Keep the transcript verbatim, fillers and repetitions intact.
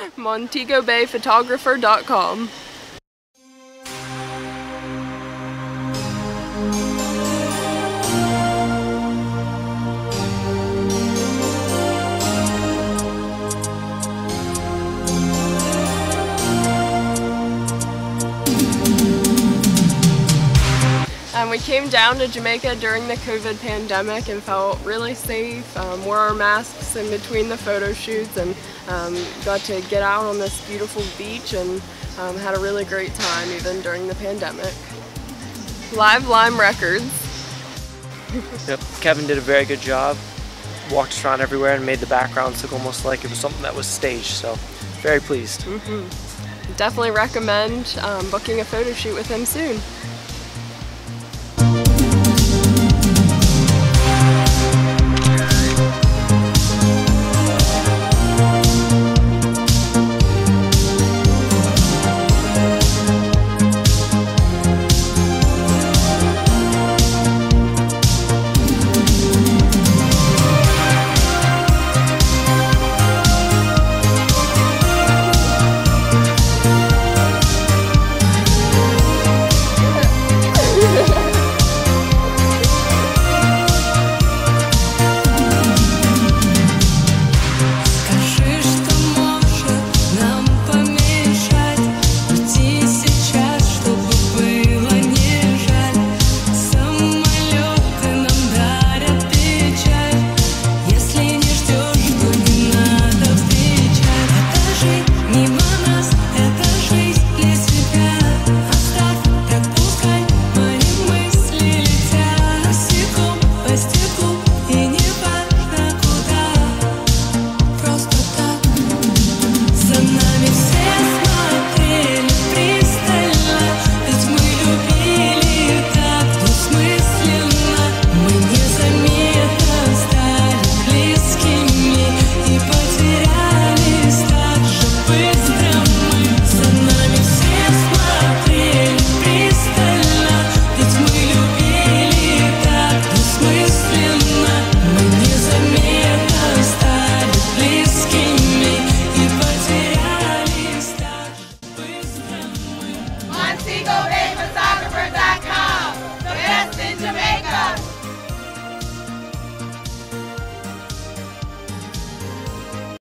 Montego Bay Photographer dot com. Um, we came down to Jamaica during the COVID pandemic and felt really safe, um, wore our masks in between the photo shoots, and um, got to get out on this beautiful beach and um, had a really great time even during the pandemic. Live Lime Records. Yep, Kevin did a very good job. Walked us around everywhere and made the backgrounds look almost like it was something that was staged, so very pleased. Mm-hmm. Definitely recommend um, booking a photo shoot with him soon.